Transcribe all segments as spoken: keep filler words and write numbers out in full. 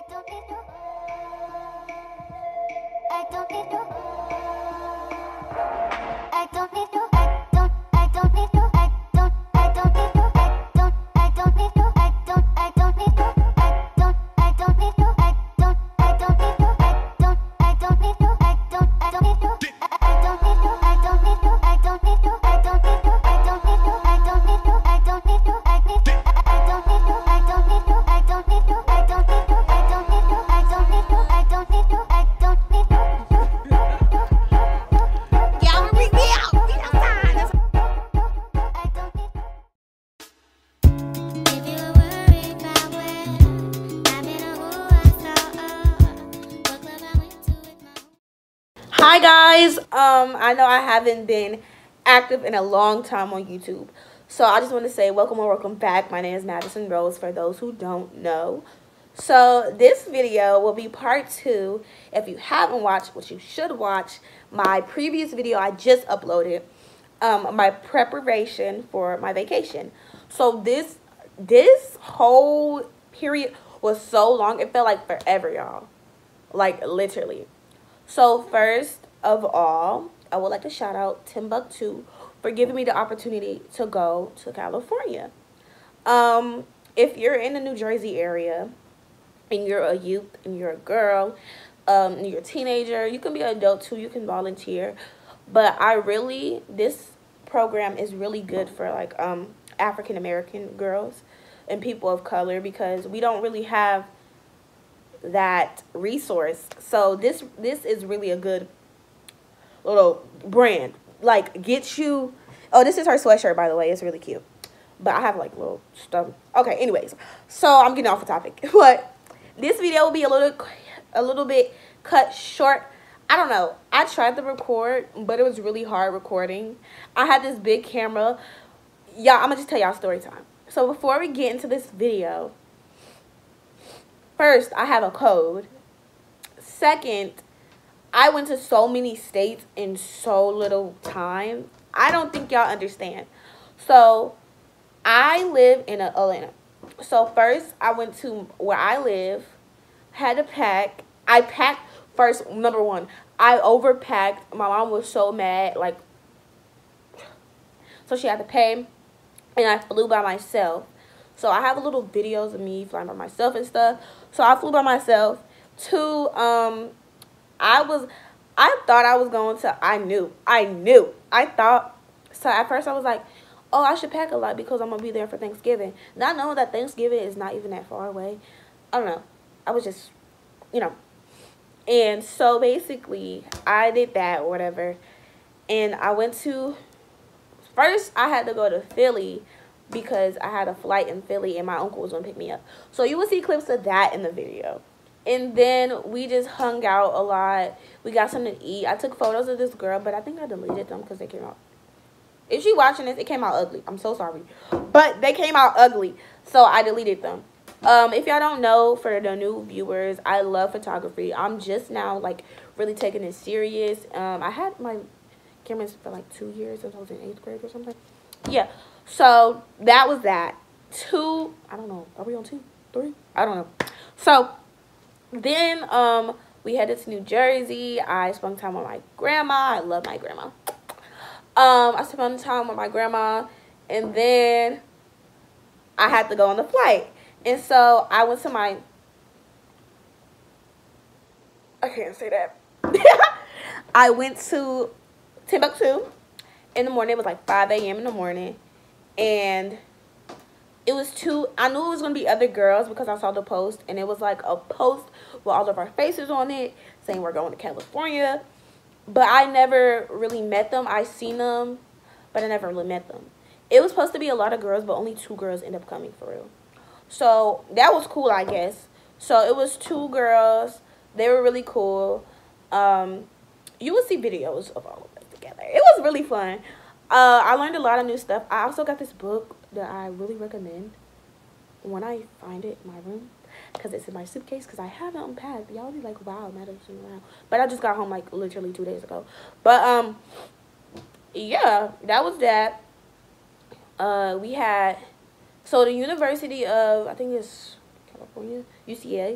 don't need no. I don't need no. I don't need no. I don't. I don't need no. I don't. I don't need no. I don't. I don't need no. I don't. I don't need no. I don't. I don't need no. I don't. I don't need no. I don't. I don't need no. I don't. I don't need no. I don't need no. I don't need no. I don't need no. I don't need no. I don't need no. I don't need no. I don't need no. I need. I don't need no. I don't need no. I don't need no. I don't need no. I don't need no. I don't need no. I don't need no. I don't need no. Y'all bring me out. We outside. I don't need no. If you were worried about where I've been or who I saw, what club I went to with my Hi guys. Um, I know I haven't been active in a long time on YouTube, so I just want to say welcome or welcome back. My name is Madison Rose. For those who don't know, so this video will be part two. If you haven't watched, what you should watch, my previous video I just uploaded, um, my preparation for my vacation. So this this whole period was so long, it felt like forever, y'all. Like literally. So first of all, I would like to shout out Timbuktu for giving me the opportunity to go to California. Um, if you're in the New Jersey area and you're a youth and you're a girl, um, and you're a teenager, you can be an adult too, you can volunteer. But I really, this program is really good for like um, African American girls and people of color, because we don't really have that resource. So this this is really a good little brand. Like, get you, oh, this is her sweatshirt, by the way. It's really cute, but I have like little stuff. Okay, anyways, so I'm getting off the topic. But this video will be a little a little bit cut short. I don't know, I tried to record, but it was really hard recording. I had this big camera. Y'all, I'm gonna just tell y'all story time. So before we get into this video, first, I have a code. Second, I went to so many states in so little time. I don't think y'all understand. So, I live in Atlanta. So, first, I went to where I live, had to pack. I packed first, number one, I overpacked. My mom was so mad. Like, so she had to pay, and I flew by myself. So I have little videos of me flying by myself and stuff. So I flew by myself to, um, I was, I thought I was going to, I knew, I knew, I thought, so at first I was like, oh, I should pack a lot because I'm going to be there for Thanksgiving. Not knowing that Thanksgiving is not even that far away. I don't know. I was just, you know. And so basically, I did that or whatever. And I went to, first I had to go to Philly, because I had a flight in Philly and my uncle was going to pick me up. So you will see clips of that in the video. And then we just hung out a lot. We got something to eat. I took photos of this girl, but I think I deleted them because they came out. If she watching this, it came out ugly. I'm so sorry. But they came out ugly, so I deleted them. Um, if y'all don't know, for the new viewers, I love photography. I'm just now, like, really taking it serious. Um, I had my cameras for, like, two years since I was in eighth grade or something. Yeah. So, that was that. Two, I don't know. Are we on two? Three? I don't know. So, then um, we headed to New Jersey. I spent time with my grandma. I love my grandma. Um, I spent time with my grandma. And then I had to go on the flight. And so, I went to my... I can't say that. I went to Timbuktu in the morning. It was like five A M in the morning. And it was two, I knew it was going to be other girls because I saw the post. And it was like a post with all of our faces on it saying we're going to California. But I never really met them. I seen them, but I never really met them. It was supposed to be a lot of girls, but only two girls ended up coming for real. So that was cool, I guess. So it was two girls. They were really cool. Um, you will see videos of all of us together. It was really fun. Uh, I learned a lot of new stuff. I also got this book that I really recommend when I find it in my room, because it's in my suitcase, because I haven't unpacked. Y'all be like, wow, Madison around. But I just got home like literally two days ago. But um, yeah, that was that. Uh, we had, so the University of, I think it's California, U C A,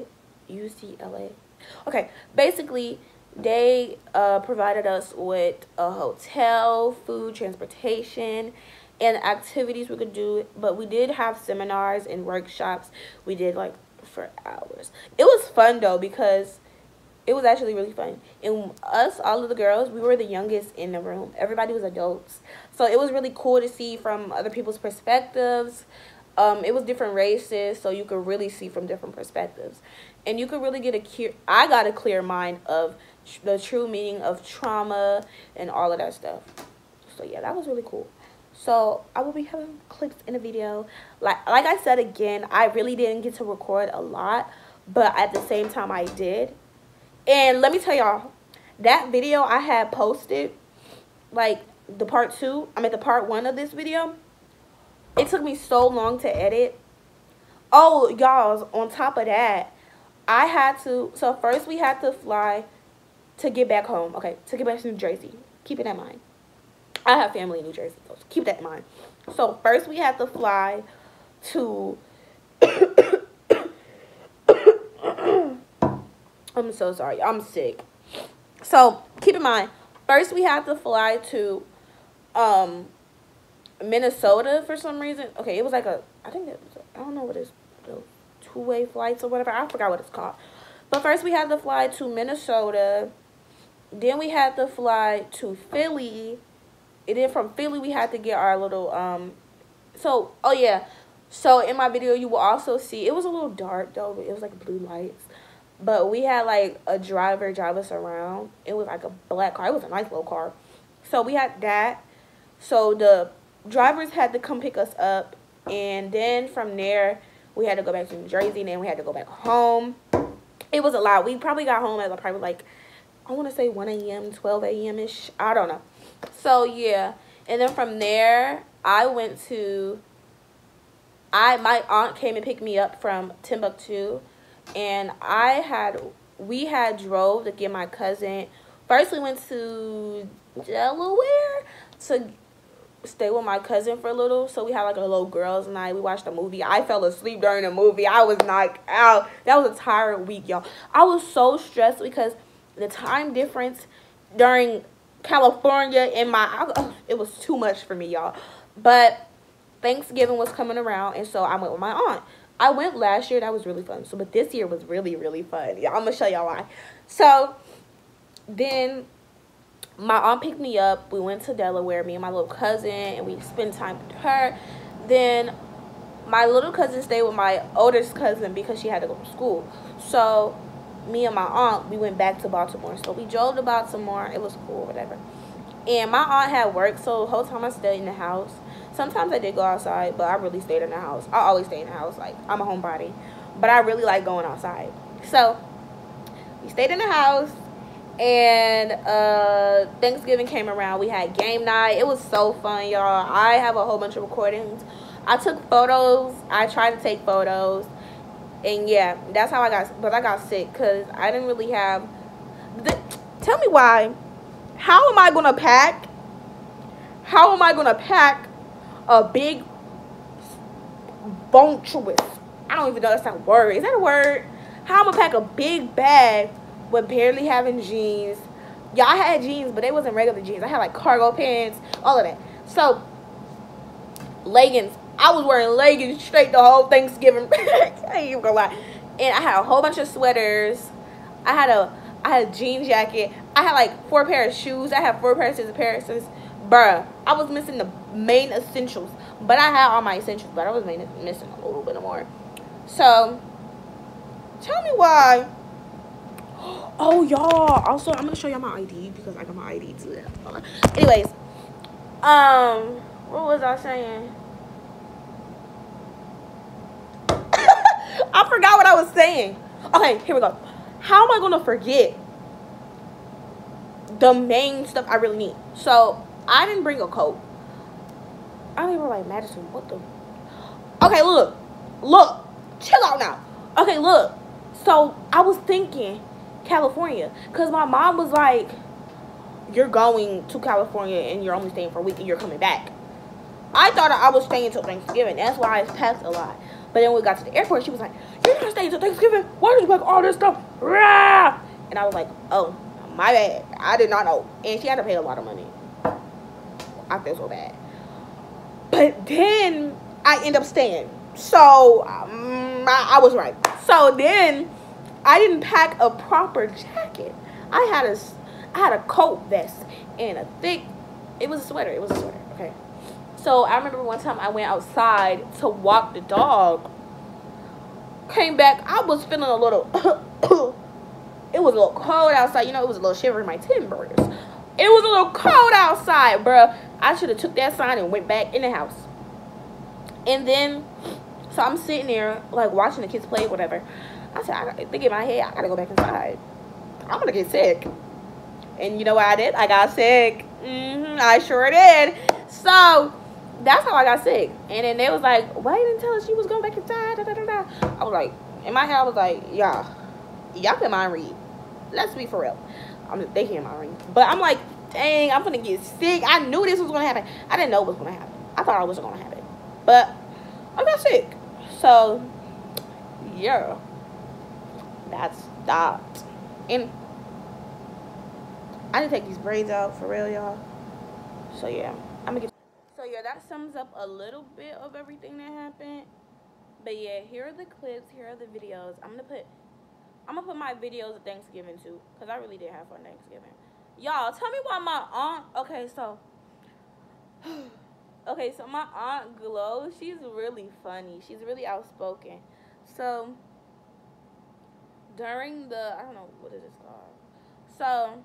U C L A. Okay, basically, they uh, provided us with a hotel, food, transportation, and activities we could do. But we did have seminars and workshops. We did like for hours. It was fun though because it was actually really fun. And us, all of the girls, we were the youngest in the room. Everybody was adults. So it was really cool to see from other people's perspectives. Um, it was different races, so you could really see from different perspectives. And you could really get a clear, I got a clear mind of tr- the true meaning of trauma and all of that stuff. So yeah, that was really cool. So I will be having clips in the video. Like, like I said again, I really didn't get to record a lot, but at the same time I did. And let me tell y'all, that video I had posted, like the part two, I mean the part one of this video, it took me so long to edit. Oh, y'all, on top of that, I had to, so first we had to fly to get back home. Okay, to get back to New Jersey. Keep it in mind. I have family in New Jersey, so keep that in mind. So first we had to fly to I'm so sorry. I'm sick. So, keep in mind, first we had to fly to um, Minnesota for some reason. Okay, it was like a, I think it was, a, I don't know what it's, two-way flights or whatever. I forgot what it's called. But first we had to fly to Minnesota. Then we had to fly to Philly. And then from Philly we had to get our little, um, so, oh yeah. So, in my video you will also see, it was a little dark though, but it was like blue lights. But we had, like, a driver drive us around. It was, like, a black car. It was a nice little car. So, we had that. So, the drivers had to come pick us up. And then, from there, we had to go back to New Jersey. And then, we had to go back home. It was a lot. We probably got home at, probably, like, I want to say one A M, twelve A M-ish. I don't know. So, yeah. And then, from there, I went to... I My aunt came and picked me up from Timbuktu. And I had, we had drove to get my cousin. First we went to Delaware to stay with my cousin for a little. So we had like a little girls' night. We watched a movie. I fell asleep during the movie. I was knocked out. That was a tired week, y'all. I was so stressed because the time difference during California and my, I, it was too much for me, y'all. But Thanksgiving was coming around, and so I went with my aunt. I went last year. That was really fun. So, but this year was really, really fun. Yeah, I'm going to show y'all why. So, then my aunt picked me up. We went to Delaware, me and my little cousin, and we spent time with her. Then my little cousin stayed with my oldest cousin because she had to go to school. So, me and my aunt, we went back to Baltimore. So, we drove to Baltimore. It was cool, whatever. And my aunt had work, so the whole time I stayed in the house. Sometimes I did go outside, but I really stayed in the house. I always stay in the house. Like, I'm a homebody. But I really like going outside. So, we stayed in the house. And uh, Thanksgiving came around. We had game night. It was so fun, y'all. I have a whole bunch of recordings. I took photos. I tried to take photos. And, yeah, that's how I got, but I got sick. Because I didn't really have, the, tell me why. How am I going to pack? How am I going to pack a big bumptuous, I don't even know if that's a word. Is that a word? How I'm gonna pack a big bag with barely having jeans. Yeah, I had jeans, but they wasn't regular jeans. I had like cargo pants, all of that. So, leggings. I was wearing leggings straight the whole Thanksgiving. I ain't even gonna lie. And I had a whole bunch of sweaters. I had a I had a jean jacket. I had like four pairs of shoes. I had four pairs of pairs of bruh, I was missing the main essentials. But I had all my essentials, but I was main, missing a little bit more. So, tell me why. Oh, y'all. Also, I'm going to show y'all my I D because I got my I D too. Anyways. Um, what was I saying? I forgot what I was saying. Okay, here we go. How am I going to forget the main stuff I really need? So, I didn't bring a coat. I don't even like Madison. What the? Okay, look. Look. Chill out now. Okay, look. So, I was thinking California. Because my mom was like, you're going to California and you're only staying for a week and you're coming back. I thought I was staying until Thanksgiving. That's why I packed a lot. But then when we got to the airport, she was like, "You're not staying till Thanksgiving. Why did you pack all this stuff?" Rah! And I was like, "Oh, my bad. I did not know." And she had to pay a lot of money. I feel so bad. But then I end up staying. So um, I, I was right. So then I didn't pack a proper jacket. I had a, I had a coat vest and a thick, it was a sweater. It was a sweater, okay. So I remember one time I went outside to walk the dog. Came back, I was feeling a little, it was a little cold outside. You know, it was a little shiver in my timbers. It was a little cold outside, bruh. I should have took that sign and went back in the house. And then, so I'm sitting there, like, watching the kids play, whatever. I said, I gotta think in my head, I gotta go back inside. I'm gonna get sick. And you know what I did? I got sick. Mm-hmm, I sure did. So, that's how I got sick. And then they was like, why you didn't tell us you was going back inside? Da, da, da, da. I was like, in my head, I was like, yeah, y'all can mind read. Let's be for real. I'm, they can't mind read. But I'm like, dang, I'm gonna get sick. I knew this was gonna happen. I didn't know it was gonna happen. I thought I wasn't gonna happen. But I got sick. So, yeah. That's that. And I didn't take these braids out for real, y'all. So, yeah. I'm gonna get. So, yeah, that sums up a little bit of everything that happened. But, yeah, here are the clips. Here are the videos. I'm gonna put. I'm gonna put my videos of Thanksgiving too, because I really did have fun Thanksgiving. Y'all, tell me why my aunt, okay, so, okay, so my aunt Glow, she's really funny. She's really outspoken. So, during the, I don't know, what is this called? So,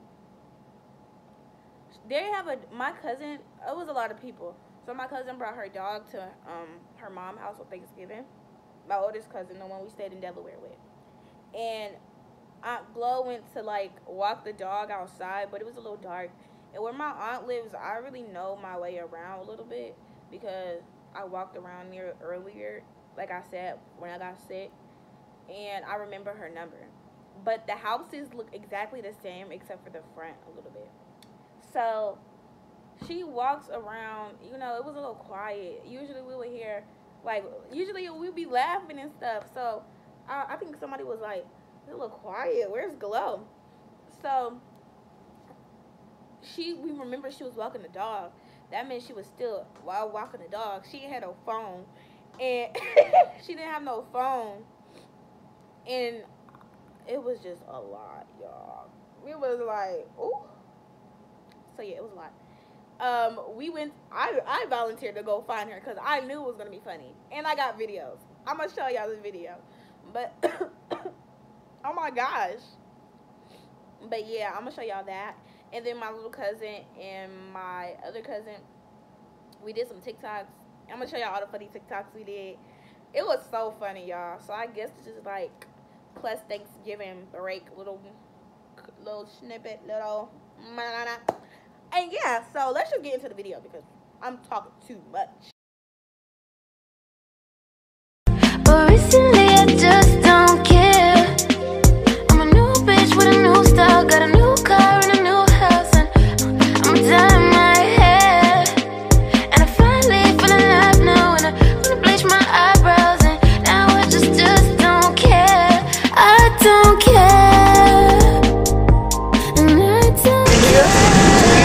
they have a, my cousin, it was a lot of people. So, my cousin brought her dog to um her mom's house on Thanksgiving. My oldest cousin, the one we stayed in Delaware with. And Aunt Glow went to, like, walk the dog outside, but it was a little dark. And where my aunt lives, I really know my way around a little bit because I walked around near earlier, like I said, when I got sick. And I remember her number. But the houses look exactly the same except for the front a little bit. So she walks around, you know, it was a little quiet. Usually we would hear, like, usually we'd be laughing and stuff. So I, I think somebody was like, it's a little quiet. Where's Glow? So she, we remember she was walking the dog. That meant she was still, while walking the dog, she had no phone. And she didn't have no phone. And it was just a lot, y'all. It was like, ooh. So yeah, it was a lot. Um, we went, I, I volunteered to go find her because I knew it was going to be funny. And I got videos. I'm going to show y'all the video. But, oh my gosh. But yeah, I'm going to show y'all that. And then my little cousin and my other cousin, we did some TikToks. I'm going to show y'all all the funny TikToks we did. It was so funny, y'all. So I guess this is like plus Thanksgiving break, little, little snippet, little, and yeah, so let's just get into the video because I'm talking too much. But recently I just don't care. I'm a new bitch with a new style, got a new car and a new house, and I'm dyeing my hair. And I finally feel alive now, and I wanna bleach my eyebrows, and now I just, just don't care. I don't care. And I don't care.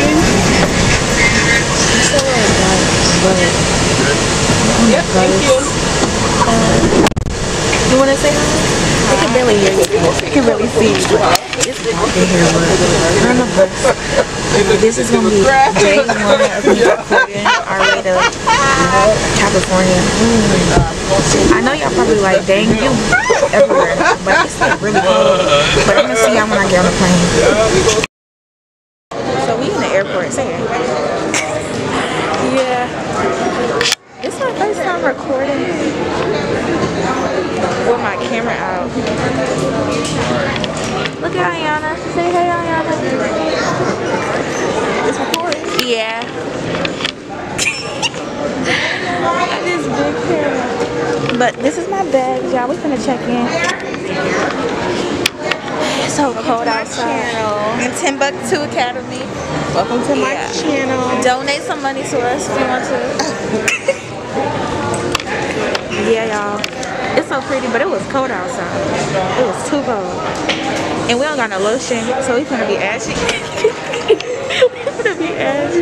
Yep, thank you. You want to say hi? I can barely hear you. I can barely see you. I can hear what? You're on the bus. This is going to be day one of me recording our way to California. Mm. I know y'all probably like, dang, you everywhere. But it's like really cold. But I'm going to see y'all when I get on the plane. So we in the airport. Say it. Yeah. This is my first time recording with my camera out. Look at Ayana. Say hey, Ayana. It's recording? Yeah. Got this big camera. But this is my bag, y'all. We finna check in. It's so cold outside. In Timbuktu Academy. Welcome to my Yeah. channel. Donate some money to us if you want to. Yeah, y'all. It's so pretty, but it was cold outside. It was too cold. And we don't got no lotion, so we finna be ashy. We finna be ashy.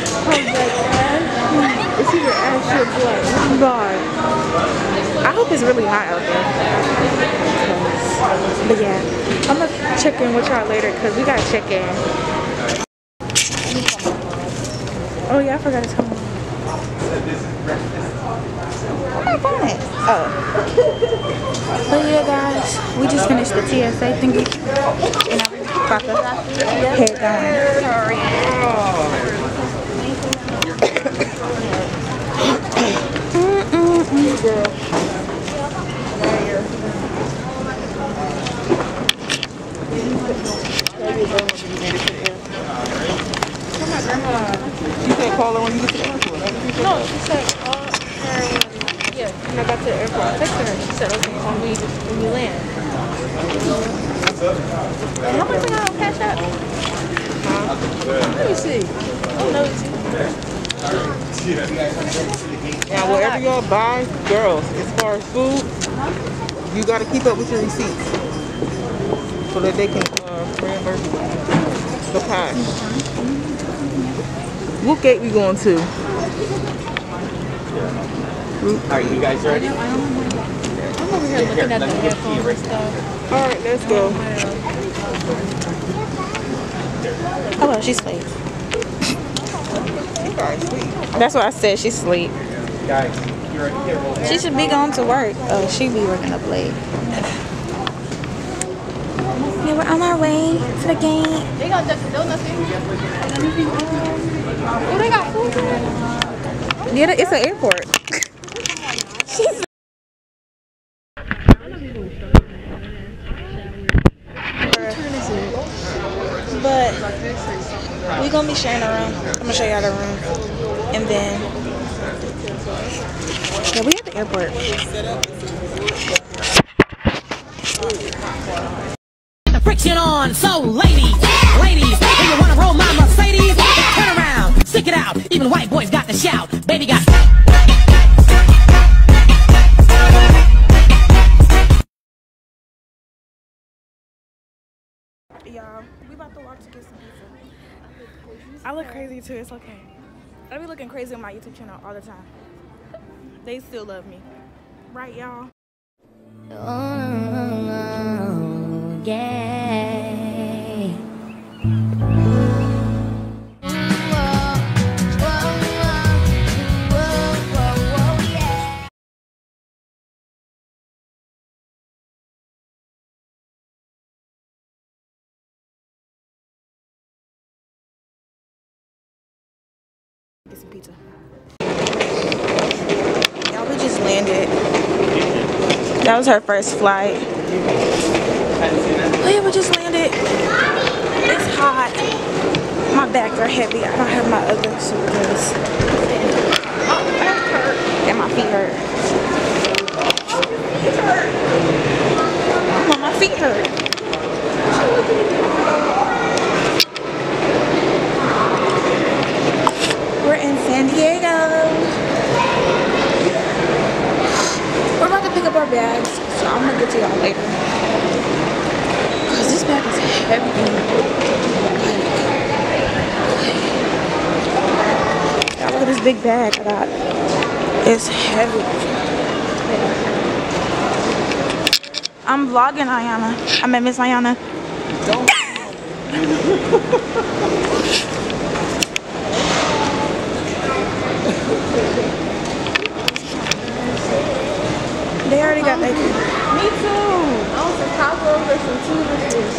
It's either ashy or black. God. I hope it's really hot out there. But yeah, I'm gonna check in with y'all later because we gotta check in. Oh yeah, I forgot to tell them. Where am I going at? Oh. But yeah, guys, we just finished the T S A thingy. And I'm about to head down. Sorry. You said call her when you get to the airport. No, she said call her when, yeah, when I got to the airport. I texted her. She said, okay, call me when you land. How much I got on Cash App? Huh? Let me see. Oh, no, it's Now, whatever y'all buy, girls, as far as food, you got to keep up with your receipts so that they can uh, reimburse the cash. What gate we going to? Are you guys ready? I'm over here looking at the headphones and stuff. All right, let's go. Oh well, she's asleep. She probably sweet. That's what I said, she's asleep. Guys, you're here. She should be going to work. Oh, she be working up late. Yeah, we're on our way to the gate. They got Dunkin' Donuts here. Oh, they got food there? Yeah, it's an airport. She's But we gonna be sharing a room. I'm gonna show y'all the room, and then yeah, we at the airport. The friction on, so ladies, ladies, do you wanna roll my Mercedes? Turn around, stick it out. Even white boys got to shout. Baby got. Y'all, we about to walk to get some pizza. I look crazy too, it's okay. I be looking crazy on my YouTube channel all the time. They still love me. Right, y'all? Oh, yeah. Get some pizza. Y'all, we just landed. That was her first flight. Oh yeah, we just landed. It's hot. My bags are heavy. I don't have my other suitcase. Oh, my back hurt. And my feet hurt. Oh, my feet hurt. We're in San Diego. We're about to pick up our bags, so I'm gonna get to y'all later. Cause this bag is heavy. Y'all look at this big bag I got. It's heavy. I'm vlogging Ayana. I met Miss Ayana. They already got that. Me too. I want some tacos or some tuna fish.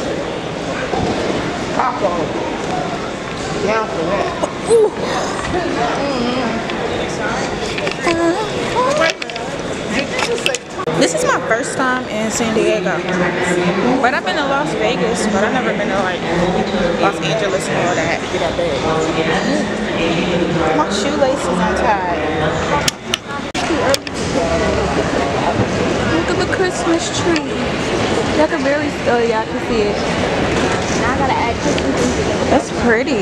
Taco. Down for that. This is my first time in San Diego. But I've been to Las Vegas, but I've never been to like Los Angeles and all that. My shoelace is untied. Look at the Christmas tree. Y'all can barely, oh yeah, I can see it. Now I gotta add Christmas into it. That's pretty.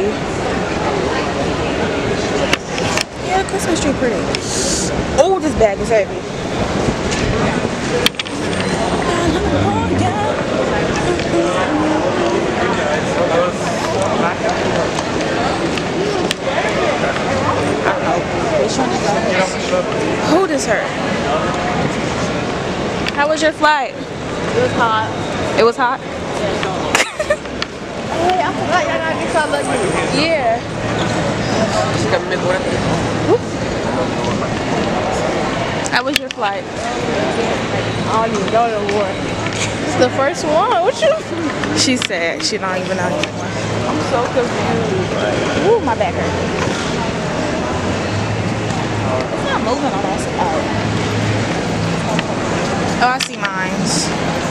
Yeah, Christmas tree pretty. Oh, this bag is heavy. Who is her? How was your flight? It was hot. It was hot? Hey, I forgot y'all gotta get some luggage. Yeah. How was your flight? I don't even know no more. It's the first one. What you? She said she don't even know anymore. I'm so confused. Ooh, my back hurt. It's not moving on us. Oh. Oh, I see mines.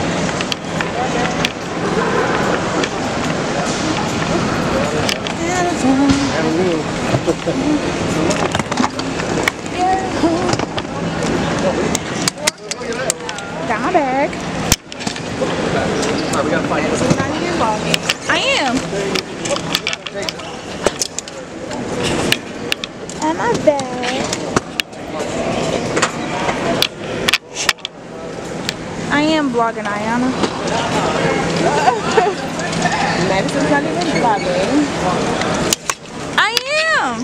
Got my bag. Alright, we gotta find it. I am. And my bag. I am vlogging, Ayana. Madison's not even vlogging. I am.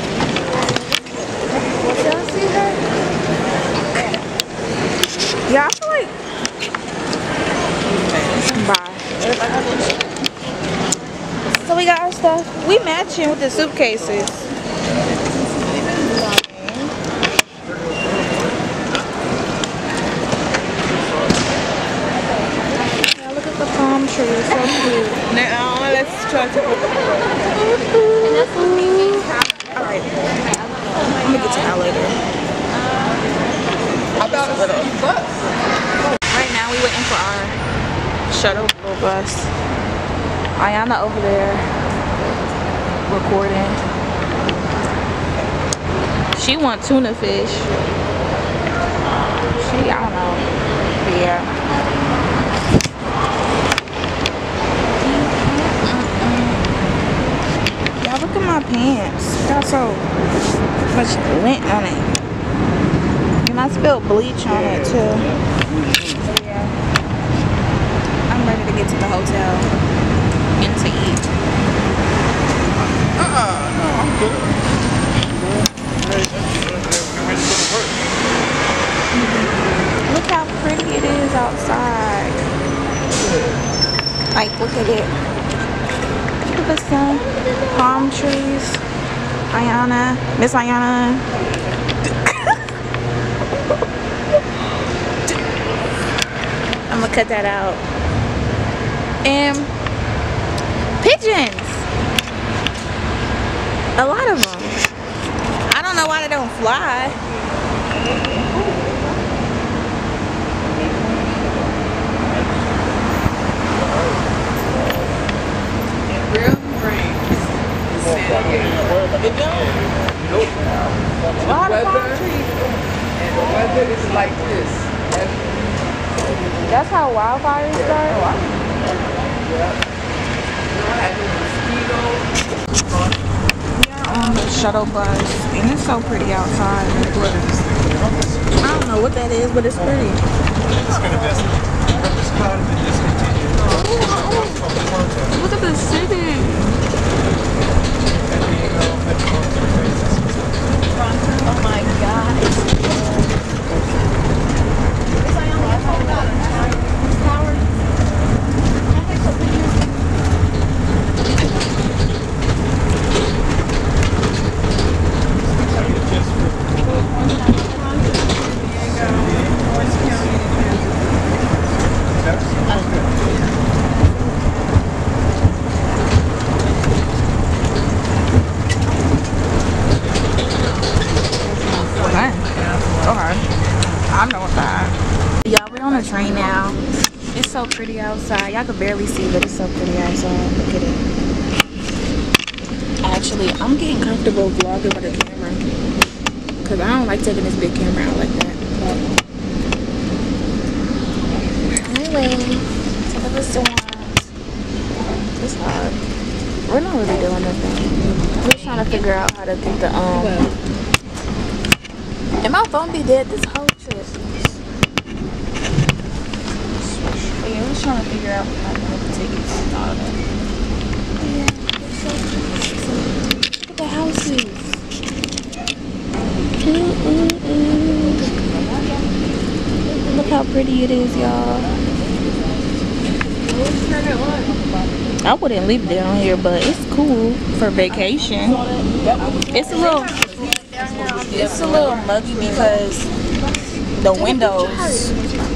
Y'all see her? Yeah, I feel like. Bye. So we got our stuff. We matching with the suitcases. Yeah, look at the palm tree. It's so cute. Now let's try to. Alright. I'm gonna get to that later. Right now we waiting for our shuttle bus. Ayana over there recording. She want tuna fish. She, I don't know. But yeah. Y'all look at my pants. Got so much lint on it. And I spilled bleach on it too. So yeah. I'm ready to get to the hotel and to eat. Uh-uh, no, I'm good. Look how pretty it is outside. Like, look at it. Look at the sun. Palm trees. Ayana. Miss Ayana. I'm gonna cut that out. And pigeons. A lot of them. I don't know why they don't fly. It don't. Nope. A lot of palm trees. And the weather is like this. That's how wildfires start. On the shuttle bus, and it's so pretty outside. I don't know what that is, but it's pretty. Look at the city. Oh my god. Train now. It's so pretty outside. Y'all can barely see, but it's so pretty outside. Look at it. Actually, I'm getting comfortable vlogging with a camera because I don't like taking this big camera out like that. But anyway, to the restaurant. It's hard. We're not really doing nothing. We're just trying to figure out how to get the um. And my phone be dead this whole trip. But yeah, we're just trying to figure out how to get the tickets and all of that. But yeah, it's so cute. Look at the houses. Ooh, ooh, ooh. Look how pretty it is, y'all. I wouldn't live down here, but it's cool for vacation. It's a little, it's a little muggy because the windows.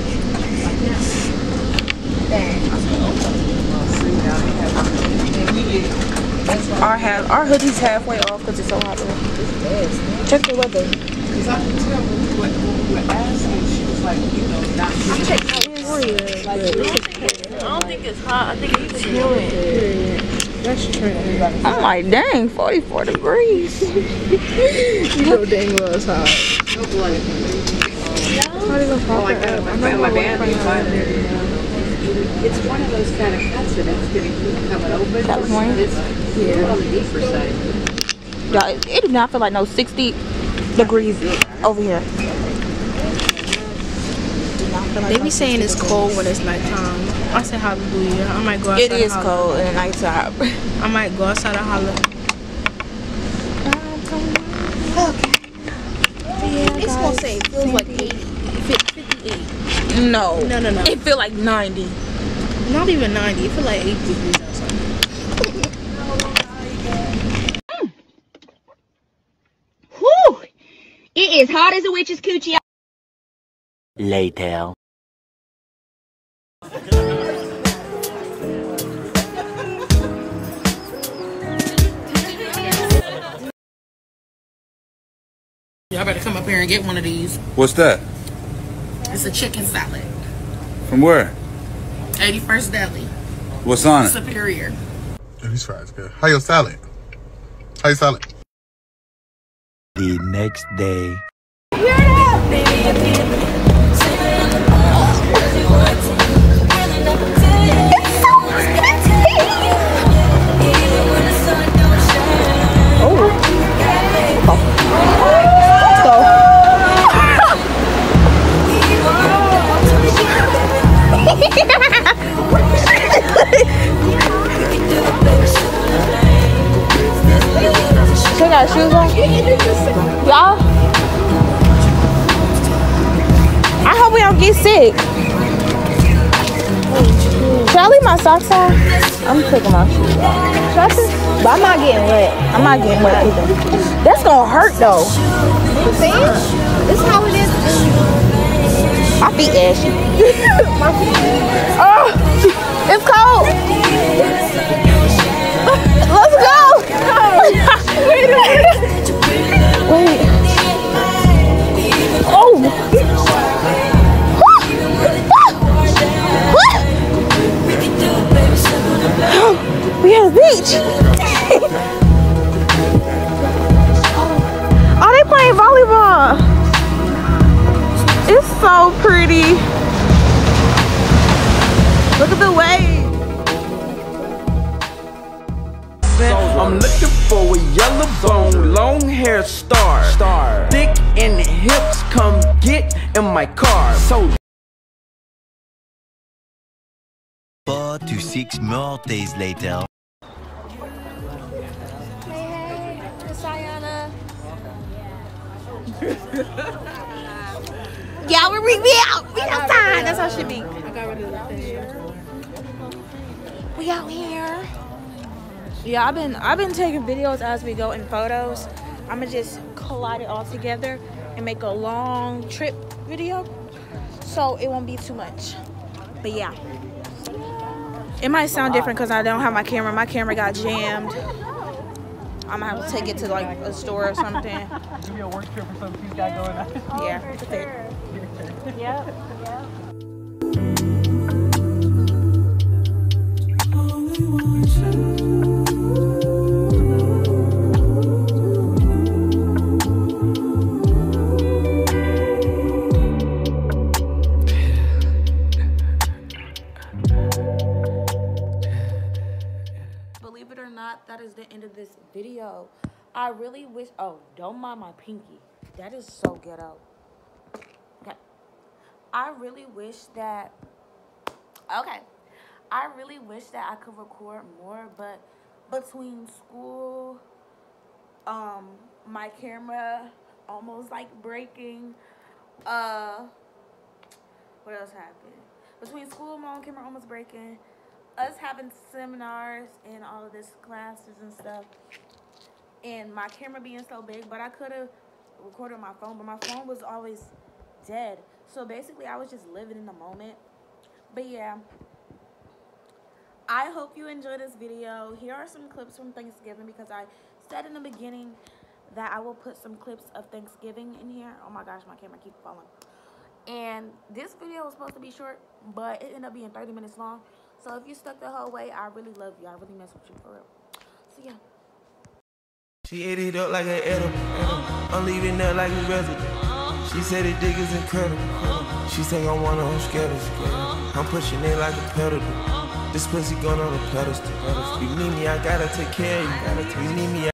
Our half, our hoodie's halfway off because it's so hot. Check the weather. I don't think it's hot. I think it's chilling. That's true. I'm like, dang, forty-four degrees. You know dang well it's hot. Oh my god, I'm not my band. It's one of those kind of cuts that it's going to keep coming open. California? It's yeah. on the deeper side. Y'all, it, it do not feel like no sixty degrees over here. They be saying it's cold when it's nighttime. I say hallelujah. I might go outside. It is cold in the nighttime. I might go outside and holler. It's gonna say it feels like eighty, fifty-eight. No. No, no, no. It feel like ninety. Not even ninety. It feel like eighty degrees outside. Mm. Whew. It is hot as a witch's coochie. Later. Y'all better come up here and get one of these. What's that? It's a chicken salad. From where? eighty-first Deli. What's on it? Superior. Yeah, these fries good. How your salad? How your salad? The next day. She got shoes on. Y'all, I hope we don't get sick. Should I leave my socks on? I'm taking my shoes off. Should I just, but I'm not getting wet. I'm not getting wet either. That's gonna hurt though. See? This is how it is. My feet ashy. My feet. Oh, it's cold. Let's go. Wait a minute. Wait. Oh. We at the beach. Oh, they playing volleyball. It's so pretty. Look at the waves. I'm looking for a yellow bone, long hair star. Star. Thick in the hips, come get in my car. So Four to six more days later. Hey, hey, it's Ayana. Y'all will read me out. We outside. That's how it should be. I got rid of the thing. We out here. Yeah, I've been I've been taking videos as we go and photos. I'ma just collide it all together and make a long trip video, so it won't be too much. But yeah, it might sound different because I don't have my camera. My camera got jammed. I'm gonna have to take it to like a store or something. Give me a work trip or something she's got going on. Yeah. Yep. Yep. Believe it or not, that is the end of this video. I really wish, oh, don't mind my pinky. That is so ghetto. Okay. I really wish that, okay, I really wish that I could record more, but between school, um, my camera almost like breaking, uh, what else happened? Between school, my own camera almost breaking, us having seminars and all of this classes and stuff, and my camera being so big, but I could have recorded on my phone, but my phone was always dead. So basically, I was just living in the moment. But yeah, I hope you enjoyed this video. Here are some clips from Thanksgiving, because I said in the beginning that I will put some clips of Thanksgiving in here. Oh my gosh, my camera keeps falling. And this video was supposed to be short, but it ended up being thirty minutes long. So if you stuck the whole way, I really love you. I really mess with you for real. So yeah. She ate it up like an edible. I'm leaving there like a resident. She said the dick is incredible. She think I'm one of them scared of. I'm pushing it like a pedal. This pussy going on a pedestal. You need me, I gotta take care of you. You need me.